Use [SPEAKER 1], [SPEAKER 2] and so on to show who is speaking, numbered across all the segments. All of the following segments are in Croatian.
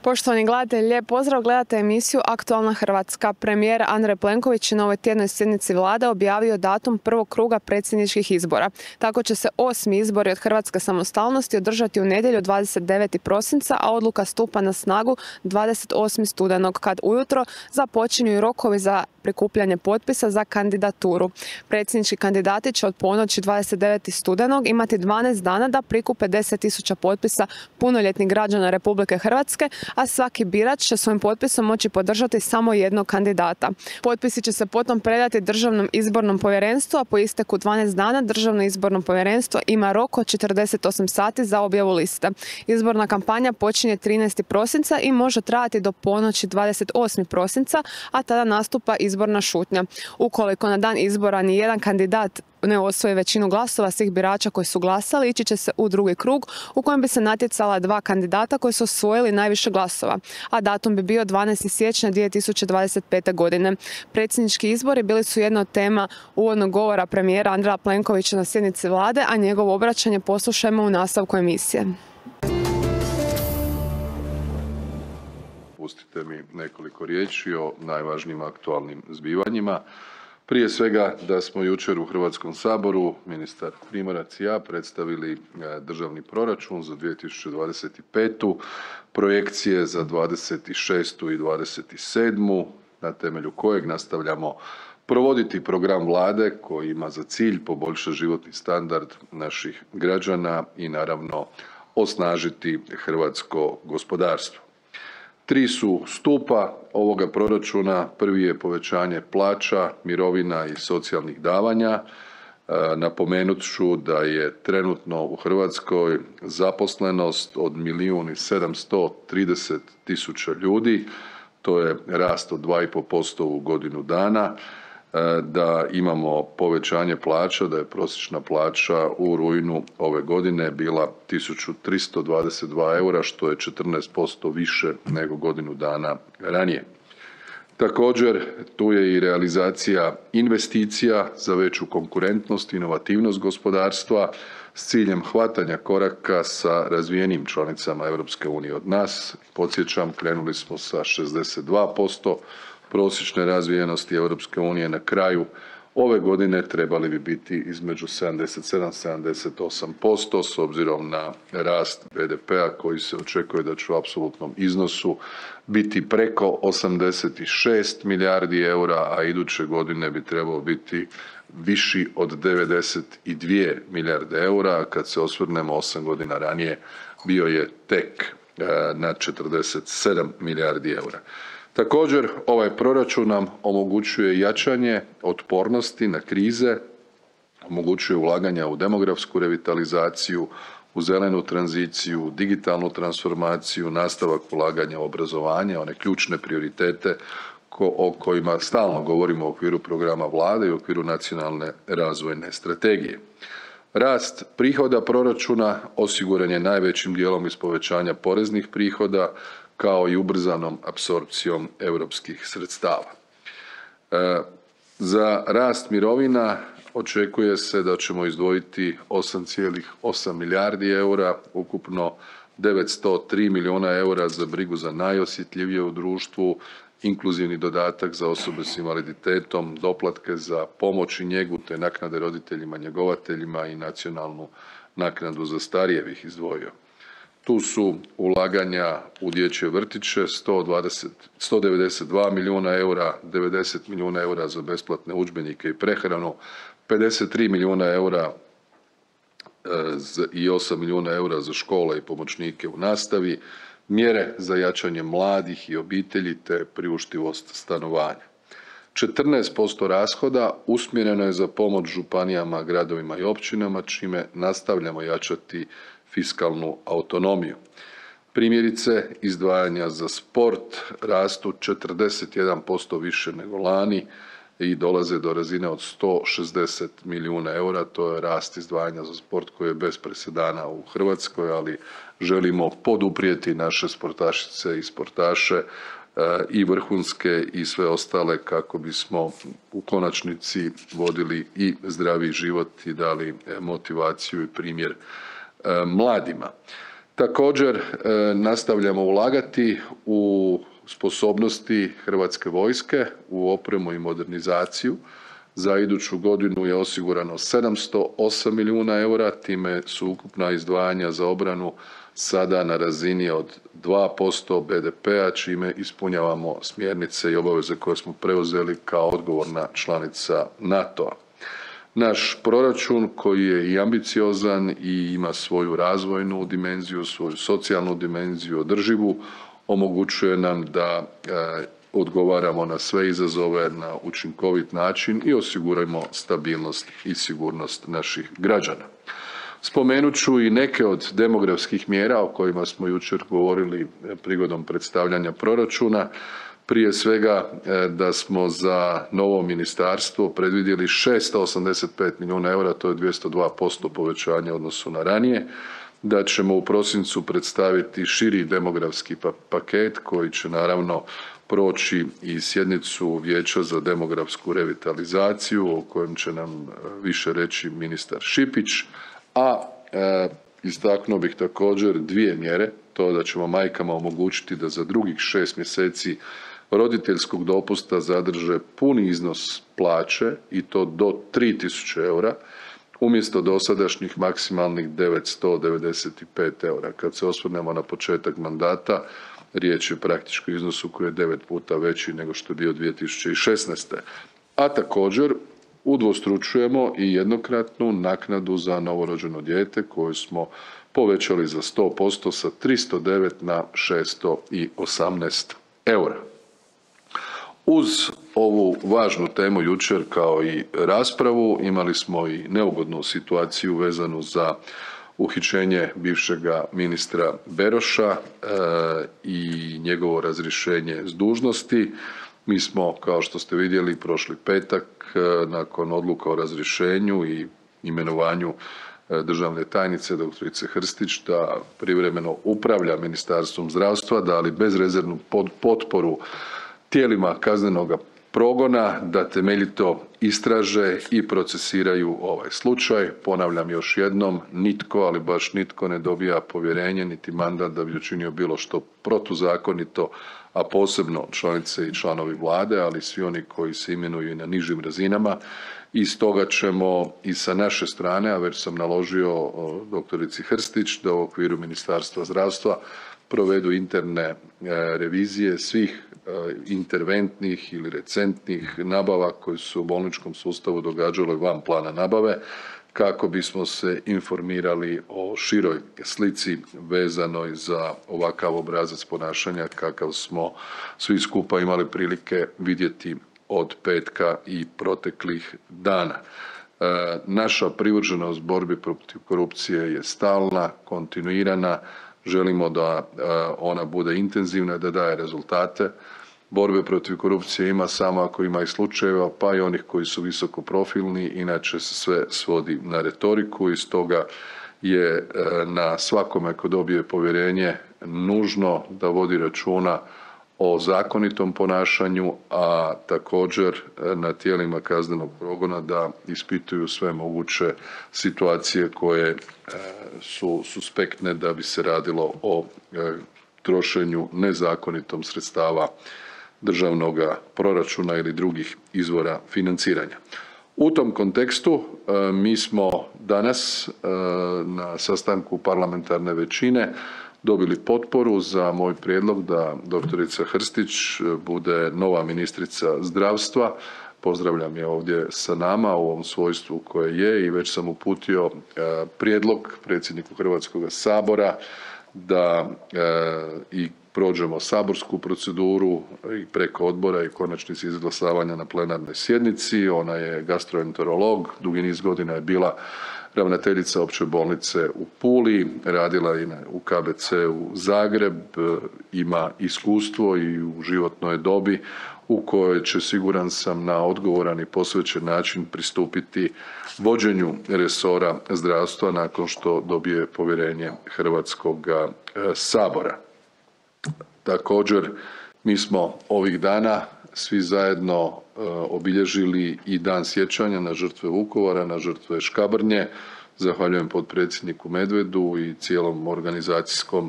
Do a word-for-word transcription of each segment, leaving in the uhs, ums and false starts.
[SPEAKER 1] Poštovani gledatelji, lijep pozdrav, gledate emisiju Aktualna Hrvatska. Premijer Andrej Plenković na ovoj tjednoj sjednici vlade objavio datum prvog kruga predsjedničkih izbora. Tako će se osmi izbori od hrvatske samostalnosti održati u nedjelju dvadeset devetog prosinca, a odluka stupa na snagu dvadeset osmog studenog, kad ujutro započinju i rokovi za prikupljanje potpisa za kandidaturu. Predsjednički kandidati će od ponoći dvadeset devetog studenog imati dvanaest dana da prikupe deset tisuća potpisa punoljetnih građana Republike Hrvatske, a svaki birač će svojim potpisom moći podržati samo jednog kandidata. Potpisi će se potom predati Državnom izbornom povjerenstvu, a po isteku dvanaest dana Državno izborno povjerenstvo ima rok od četrdeset osam sati za objavu liste. Izborna kampanja počinje trinaestog prosinca i može trajati do ponoći dvadeset osmog prosinca, a tada nastupa izborna šutnja. Ukoliko na dan izbora ni jedan kandidat ne osvoji većinu glasova svih birača koji su glasali, ići će se u drugi krug u kojem bi se natjecala dva kandidata koji su osvojili najviše glasova, a datum bi bio dvanaestog siječnja dvije tisuće dvadeset pete. godine. Predsjednički izbori bili su jedna od tema uvodnog govora premijera Andreja Plenkovića na sjednici vlade, a njegovo obraćanje poslušajmo u nastavku emisije.
[SPEAKER 2] Pustite mi nekoliko riječi o najvažnijim aktualnim zbivanjima. Prije svega da smo jučer u Hrvatskom saboru, ministar Primorac i ja, predstavili državni proračun za dvije tisuće dvadeset petu. projekcije za dvadeset šestu i dvadeset sedmu. na temelju kojeg nastavljamo provoditi program vlade koji ima za cilj poboljšati životni standard naših građana i naravno osnažiti hrvatsko gospodarstvo. Tri su stupa ovoga proračuna. Prvi je povećanje plaća, mirovina i socijalnih davanja. Napomenut ću da je trenutno u Hrvatskoj zaposlenost od milijun i sedamsto trideset tisuća ljudi. To je rast od dva i pol posto u godinu dana. Da imamo povećanje plaća, da je prosječna plaća u rujnu ove godine bila tisuću tristo dvadeset dva eura, što je četrnaest posto više nego godinu dana ranije. Također, tu je i realizacija investicija za veću konkurentnost i inovativnost gospodarstva s ciljem hvatanja koraka sa razvijenim članicama Europske unije od nas. Podsjećam, krenuli smo sa šezdeset dva posto prosječne razvijenosti Europske unije. Na kraju ove godine trebali bi biti između sedamdeset sedam i sedamdeset osam posto s obzirom na rast be de pea koji se očekuje da će u apsolutnom iznosu biti preko osamdeset šest milijardi eura, a iduće godine bi trebao biti viši od devedeset dvije milijarde eura. Kad se osvrnemo osam godina ranije, bio je tek na četrdeset sedam milijardi eura. Također, ovaj proračun nam omogućuje jačanje otpornosti na krize, omogućuje ulaganja u demografsku revitalizaciju, u zelenu tranziciju, digitalnu transformaciju, nastavak ulaganja u obrazovanje, one ključne prioritete o kojima stalno govorimo u okviru programa vlade i u okviru nacionalne razvojne strategije. Rast prihoda proračuna osiguran je najvećim dijelom iz povećanja poreznih prihoda, kao i ubrzanom apsorpcijom europskih sredstava. E, za rast mirovina očekuje se da ćemo izdvojiti osam zarez osam milijardi eura, ukupno devetsto tri milijuna eura za brigu za najosjetljivije u društvu, inkluzivni dodatak za osobe s invaliditetom, doplatke za pomoć i njegu te naknade roditeljima njegovateljima i nacionalnu naknadu za starije bih izdvojio. Tu su ulaganja u dječje vrtiće, sto devedeset dva milijuna eura, devedeset milijuna eura za besplatne udžbenike i prehranu, pedeset tri milijuna eura i osam milijuna eura za škole i pomoćnike u nastavi, mjere za jačanje mladih i obitelji te priuštivost stanovanja. četrnaest posto rashoda usmjereno je za pomoć županijama, gradovima i općinama, čime nastavljamo jačati fiskalnu autonomiju. Primjerice, izdvajanja za sport rastu četrdeset jedan posto više nego lani i dolaze do razine od sto šezdeset milijuna eura. To je rast izdvajanja za sport koji je bez presedana u Hrvatskoj, ali želimo poduprijeti naše sportašice i sportaše i vrhunske i sve ostale kako bismo u konačnici vodili i zdravi život i dali motivaciju i primjer mladima. Također nastavljamo ulagati u sposobnosti Hrvatske vojske, u opremu i modernizaciju. Za iduću godinu je osigurano sedamsto osam milijuna eura, time su ukupna izdvajanja za obranu sada na razini od dva posto B D P-a, čime ispunjavamo smjernice i obaveze koje smo preuzeli kao odgovorna članica NATO-a. Naš proračun koji je i ambiciozan i ima svoju razvojnu dimenziju, svoju socijalnu dimenziju, održivu, omogućuje nam da e, odgovaramo na sve izazove na učinkovit način i osigurajmo stabilnost i sigurnost naših građana. Spomenut ću i neke od demografskih mjera o kojima smo jučer govorili prigodom predstavljanja proračuna. Prije svega da smo za novo ministarstvo predvidjeli šesto osamdeset pet milijuna eura, to je dvjesto dva posto povećanja u odnosu na ranije, da ćemo u prosincu predstaviti širi demografski paket koji će naravno proći i sjednicu Vijeća za demografsku revitalizaciju o kojem će nam više reći ministar Šipić, a e, istaknuo bih također dvije mjere, to da ćemo majkama omogućiti da za drugih šest mjeseci roditeljskog dopusta zadrže puni iznos plaće i to do tri tisuće eura umjesto dosadašnjih maksimalnih devetsto devedeset pet eura. Kad se osvrnemo na početak mandata, riječ je praktički o iznosu koji je devet puta veći nego što je bio dvije tisuće šesnaeste. A također udvostručujemo i jednokratnu naknadu za novorođeno dijete koju smo povećali za sto posto sa tristo devet na šesto osamnaest eura. Uz ovu važnu temu jučer kao i raspravu imali smo i neugodnu situaciju vezanu za uhićenje bivšega ministra Beroša e, i njegovo razrješenje s dužnosti. Mi smo, kao što ste vidjeli, prošli petak e, nakon odluka o razrješenju i imenovanju e, državne tajnice doktorice Hrstić da privremeno upravlja Ministarstvom zdravstva, dali bezrezervnu pod, potporu tijelima kaznenoga progona da temeljito istraže i procesiraju ovaj slučaj. Ponavljam još jednom, nitko, ali baš nitko ne dobija povjerenje niti mandat da bi učinio bilo što protuzakonito, a posebno članice i članovi vlade, ali svi oni koji se imenuju i na nižim razinama. I stoga ćemo i sa naše strane, a već sam naložio doktorici Hrstić da u okviru Ministarstva zdravstva provedu interne revizije svih interventnih ili recentnih nabava koje su u bolničkom sustavu događale van plana nabave kako bismo se informirali o široj slici vezanoj za ovakav obrazac ponašanja kakav smo svi skupa imali prilike vidjeti od petka i proteklih dana. E, naša privrženost borbi protiv korupcije je stalna, kontinuirana. Želimo da ona bude intenzivna, da daje rezultate. Borbe protiv korupcije ima samo ako ima i slučajeva, pa i onih koji su visoko profilni, inače se sve svodi na retoriku i stoga je na svakome ko dobije povjerenje nužno da vodi računa o zakonitom ponašanju, a također na tijelima kaznenog progona da ispituju sve moguće situacije koje su suspektne da bi se radilo o trošenju nezakonitom sredstava državnog proračuna ili drugih izvora financiranja. U tom kontekstu mi smo danas na sastanku parlamentarne većine dobili potporu za moj prijedlog da doktorica Hrstić bude nova ministrica zdravstva. Pozdravljam je ovdje sa nama u ovom svojstvu koje je i već sam uputio prijedlog predsjedniku Hrvatskoga sabora da i prođemo saborsku proceduru i preko odbora i konačnici izglasavanja na plenarnoj sjednici. Ona je gastroenterolog, dugi niz godina je bila ravnateljica opće bolnice u Puli, radila je u K B C-u Zagreb, ima iskustvo i u životnoj dobi u kojoj će, siguran sam, na odgovoran i posvećen način pristupiti vođenju resora zdravstva nakon što dobije povjerenje Hrvatskog sabora. Također, mi smo ovih dana svi zajedno obilježili i dan sjećanja na žrtve Vukovara, na žrtve Škabrnje. Zahvaljujem potpredsjedniku Medvedu i cijelom organizacijskom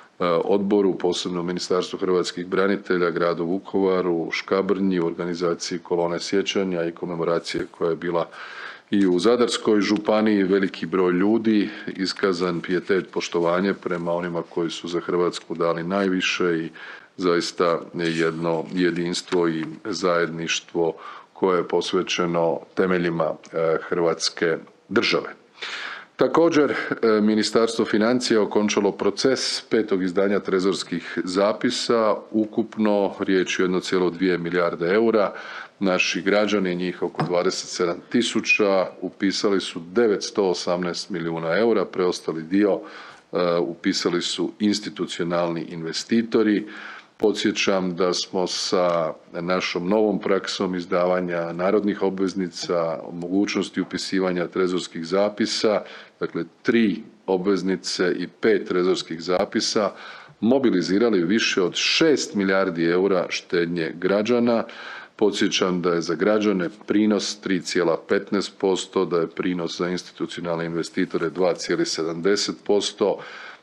[SPEAKER 2] odboru, posebno Ministarstvu hrvatskih branitelja, gradu Vukovaru, Škabrnji, organizaciji kolone sjećanja i komemoracije koja je bila i u Zadarskoj županiji. Veliki broj ljudi, iskazan pijetet, poštovanje prema onima koji su za Hrvatsku dali najviše i zaista jedno jedinstvo i zajedništvo koje je posvećeno temeljima Hrvatske države. Također, Ministarstvo financija okončalo proces petog izdanja trezorskih zapisa, ukupno riječ je o jedno zarez dvije milijarde eura. Naši građani, njih oko dvadeset sedam tisuća, upisali su devetsto osamnaest milijuna eura, preostali dio upisali su institucionalni investitori. Podsjećam da smo sa našom novom praksom izdavanja narodnih obveznica, mogućnosti upisivanja trezorskih zapisa, dakle tri obveznice i pet trezorskih zapisa, mobilizirali više od šest milijardi eura štednje građana. Podsjećam da je za građane prinos tri zarez petnaest posto, da je prinos za institucionalne investitore dva zarez sedamdeset posto,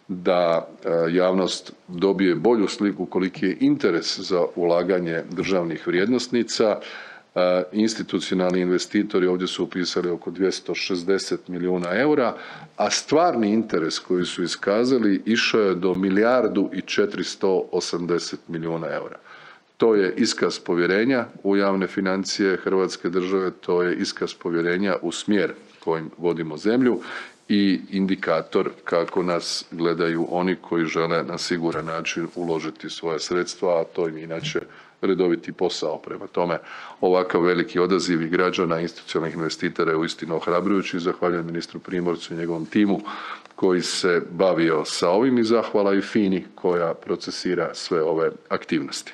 [SPEAKER 2] da javnost dobije bolju sliku koliki je interes za ulaganje državnih vrijednosnica. Institucionalni investitori ovdje su upisali oko dvjesto šezdeset milijuna eura, a stvarni interes koji su iskazali išao je do milijardu i četiristo osamdeset milijuna eura. To je iskaz povjerenja u javne financije Hrvatske države, to je iskaz povjerenja u smjer kojim vodimo zemlju i indikator kako nas gledaju oni koji žele na siguran način uložiti svoja sredstva, a to im inače redoviti posao. Prema tome, ovakav veliki odaziv i građana i institucionalnih investitora je uistinu ohrabrujući. Zahvaljujem ministru Primorcu i njegovom timu koji se bavio sa ovim i zahvala i FINA-i koja procesira sve ove aktivnosti.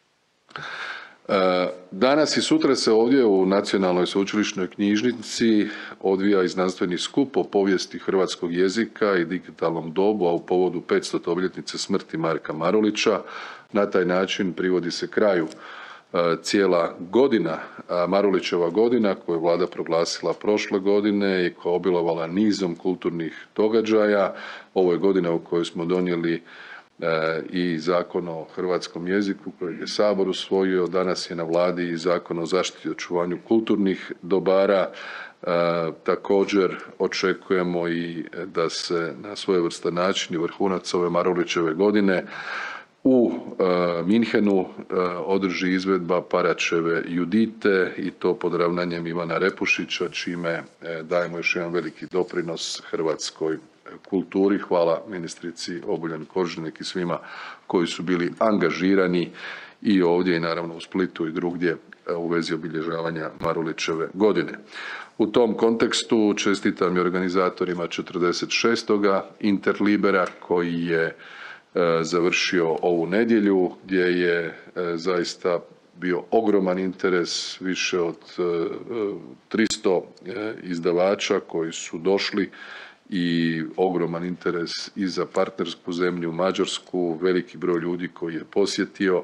[SPEAKER 2] Danas i sutra se ovdje u Nacionalnoj sveučilišnoj knjižnici odvija i znanstveni skup o povijesti hrvatskog jezika i digitalnom dobu, a u povodu petstute obljetnice smrti Marka Marulića. Na taj način privodi se kraju cijela godina, Marulićeva godina, koju je vlada proglasila prošle godine i koja je obilovala nizom kulturnih događaja. Ovo je godina u kojoj smo donijeli i Zakon o hrvatskom jeziku kojeg je Sabor usvojio. Danas je na vladi i Zakon o zaštiti i očuvanju kulturnih dobara. E, također očekujemo i da se na svojevrstan način i vrhunac ove Marulićeve godine u e, Minhenu e, održi izvedba Paraćeve Judite i to pod ravnanjem Ivana Repušića, čime e, dajemo još jedan veliki doprinos hrvatskoj kulturi. Hvala ministrici Obuljen Koržinek i svima koji su bili angažirani i ovdje i naravno u Splitu i drugdje u vezi obilježavanja Marulićeve godine. U tom kontekstu čestitam i organizatorima četrdeset šestog Interlibera koji je završio ovu nedjelju, gdje je zaista bio ogroman interes, više od tristo izdavača koji su došli i ogroman interes i za partnersku zemlju Mađarsku, veliki broj ljudi koji je posjetio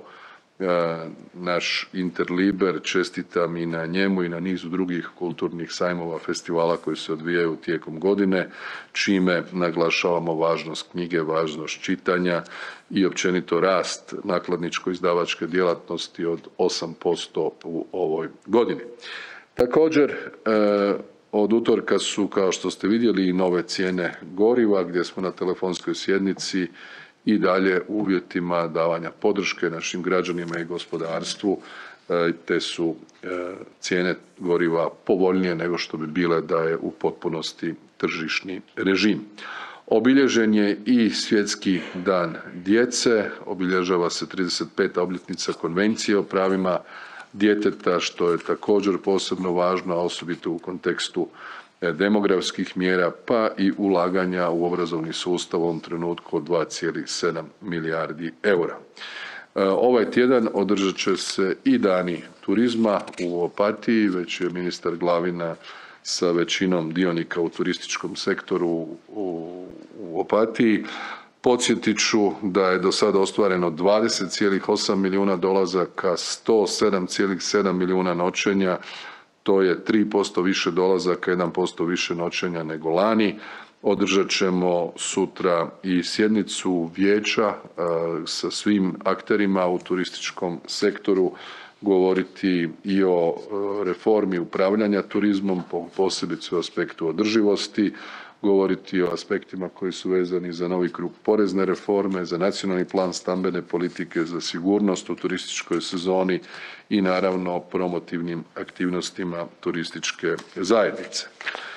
[SPEAKER 2] naš Interliber. Čestitam i na njemu i na nizu drugih kulturnih sajmova, festivala koji se odvijaju tijekom godine, čime naglašavamo važnost knjige, važnost čitanja i općenito rast nakladničko-izdavačke djelatnosti od osam posto u ovoj godini. Također, od utorka su, kao što ste vidjeli, i nove cijene goriva, gdje smo na telefonskoj sjednici i dalje u uvjetima davanja podrške našim građanima i gospodarstvu, te su cijene goriva povoljnije nego što bi bile da je u potpunosti tržišni režim. Obilježen je i Svjetski dan djece, obilježava se trideset peta obljetnica Konvencije o pravima djeteta, što je također posebno važno, a osobito u kontekstu demografskih mjera, pa i ulaganja u obrazovni sustav u ovom trenutku od dva zarez sedam milijardi eura. Ovaj tjedan održat će se i dani turizma u Opatiji, već je ministar Glavina sa većinom dionika u turističkom sektoru u Opatiji. Podsjetit ću da je do sada ostvareno dvadeset zarez osam milijuna dolazaka, sto sedam zarez sedam milijuna noćenja. to je tri posto više dolazaka, jedan posto više noćenja nego lani. Održat ćemo sutra i sjednicu vijeća sa svim akterima u turističkom sektoru, govoriti i o reformi upravljanja turizmom, posebice u aspektu održivosti, govoriti o aspektima koji su vezani za novi krug porezne reforme, za nacionalni plan stambene politike, za sigurnost u turističkoj sezoni i naravno promotivnim aktivnostima turističke zajednice.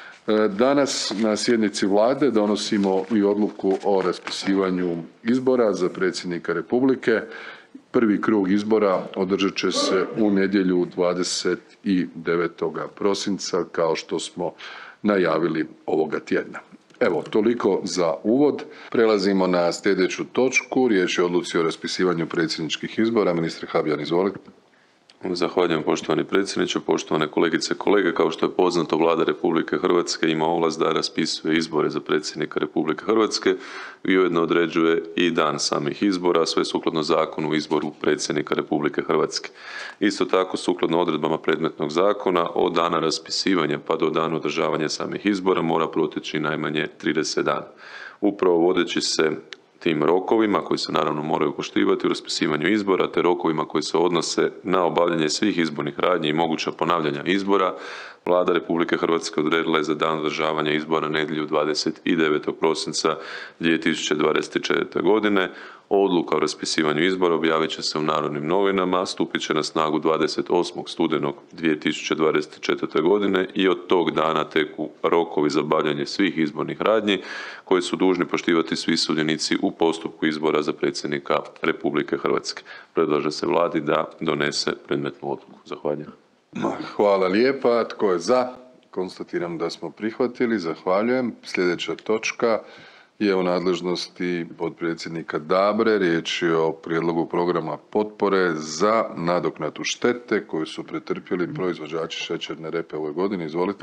[SPEAKER 2] Danas na sjednici Vlade donosimo i odluku o raspisivanju izbora za predsjednika Republike. Prvi krug izbora održat će se u nedjelju dvadeset devetog prosinca kao što smo najavili ovoga tjedna. Evo, toliko za uvod. Prelazimo na sljedeću točku. Riječ je o odluci o raspisivanju predsjedničkih izbora. Ministre Habijan, izvolite.
[SPEAKER 3] Zahvaljujem poštovani predsjedniče, poštovane kolegice i kolege. Kao što je poznato, Vlada Republike Hrvatske ima ovlast da raspisuje izbore za predsjednika Republike Hrvatske i ujedno određuje i dan samih izbora, sve sukladno Zakonu o izboru predsjednika Republike Hrvatske. Isto tako, sukladno odredbama predmetnog zakona, od dana raspisivanja pa do dana održavanja samih izbora mora proteći najmanje trideset dana. Upravo vodeći se tim rokovima koji se naravno moraju poštivati u raspisivanju izbora te rokovima koji se odnose na obavljanje svih izbornih radnji i moguća ponavljanja izbora, Vlada Republike Hrvatske odredila je za dan održavanja izbora nedjelju dvadeset devetog prosinca dvije tisuće dvadeset četvrte. godine. Odluka o raspisivanju izbora objavit će se u Narodnim novinama, stupit će na snagu dvadeset osmog studenog dvije tisuće dvadeset četvrte. godine i od tog dana teku rokovi za obavljanje svih izbornih radnji koje su dužni poštivati svi sudionici u postupku izbora za predsjednika Republike Hrvatske. Predlaže se Vladi da donese predmetnu odluku. Zahvaljujem.
[SPEAKER 2] Hvala lijepa. Tko je za? Konstatiram da smo prihvatili. Zahvaljujem. Sljedeća točka je u nadležnosti potpredsjednika Dabre. Riječ je o prijedlogu programa potpore za nadoknadu štete koju su pretrpjeli proizvođači šećerne repe u ovoj godini. Izvolite.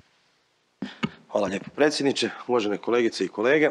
[SPEAKER 4] Hvala lijepo predsjedniče, uvažene kolegice i kolege.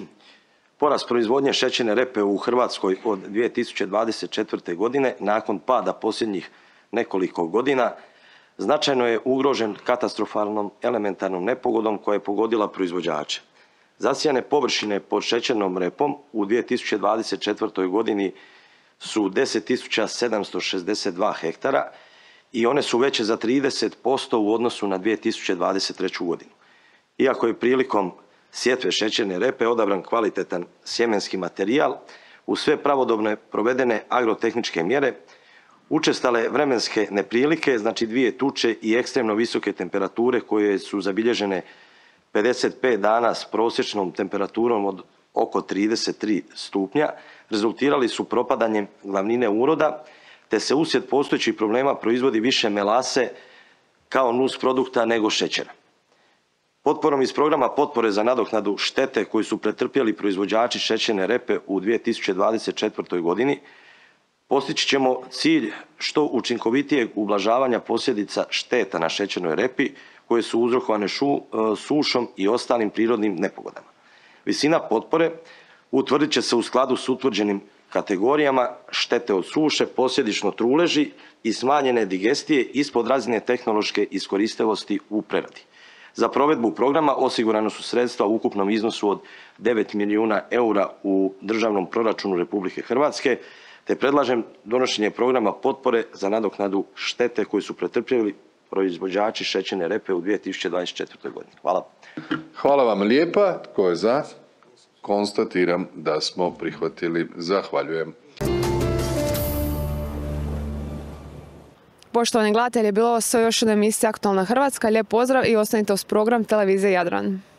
[SPEAKER 4] Porast proizvodnje šećerne repe u Hrvatskoj od dvije tisuće dvadeset četvrte. godine nakon pada posljednjih nekoliko godina značajno je ugrožen katastrofalnom elementarnom nepogodom koja je pogodila proizvođače. Zasijane površine pod šećernom repom u dvije tisuće dvadeset četvrtoj. godini su deset tisuća sedamsto šezdeset dva hektara i one su veće za trideset posto u odnosu na dvije tisuće dvadeset treću. godinu. Iako je prilikom sjetve šećerne repe odabran kvalitetan sjemenski materijal, uz sve pravodobno provedene agrotehničke mjere, učestale vremenske neprilike, znači dvije tuče i ekstremno visoke temperature koje su zabilježene pedeset pet dana s prosječnom temperaturom od oko trideset tri stupnja, rezultirali su propadanjem glavnine uroda, te se uslijed postojećih problema proizvodi više melase kao nusprodukta nego šećera. Potporom iz programa potpore za nadoknadu štete koju su pretrpjeli proizvođači šećerne repe u dvije tisuće dvadeset četvrtoj. godini postići ćemo cilj što učinkovitijeg ublažavanja posljedica šteta na šećernoj repi koje su uzrokovane šu, sušom i ostalim prirodnim nepogodama. Visina potpore utvrdit će se u skladu s utvrđenim kategorijama štete od suše, posljedično truleži i smanjene digestije ispod razine tehnološke iskoristivosti u preradi. Za provedbu programa osigurana su sredstva u ukupnom iznosu od devet milijuna eura u državnom proračunu Republike Hrvatske, te predlažem donošenje programa potpore za nadoknadu štete koju su pretrpjeli proizvođači šećerne repe u dvije tisuće dvadeset četvrtoj. godini. Hvala.
[SPEAKER 2] Hvala vam lijepa. Tko je za? Konstatiram da smo prihvatili. Zahvaljujem.
[SPEAKER 1] Poštovani gledatelji, bilo ovo sve još jedna emisija Aktualna Hrvatska. Lijep pozdrav i ostanite uz program televizije Jadran.